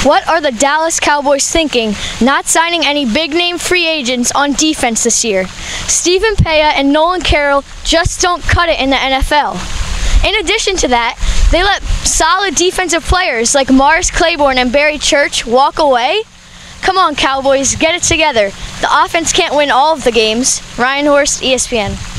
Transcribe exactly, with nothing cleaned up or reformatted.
What are the Dallas Cowboys thinking, not signing any big-name free agents on defense this year? Stephen Paea and Nolan Carroll just don't cut it in the N F L. In addition to that, they let solid defensive players like Morris Claiborne and Barry Church walk away? Come on, Cowboys, get it together. The offense can't win all of the games. Ryan Horst, E S P N.